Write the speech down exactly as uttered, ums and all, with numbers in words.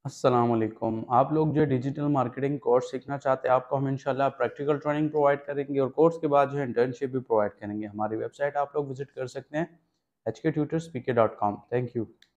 अस्सलाम वालेकुम। आप लोग जो डिजिटल मार्केटिंग कोर्स सीखना चाहते हैं, आपको हम इंशाल्लाह प्रैक्टिकल ट्रेनिंग प्रोवाइड करेंगे और कोर्स के बाद जो है इंटर्नशिप भी प्रोवाइड करेंगे। हमारी वेबसाइट आप लोग विजिट कर सकते हैं H K tutors P K dot com. Thank you.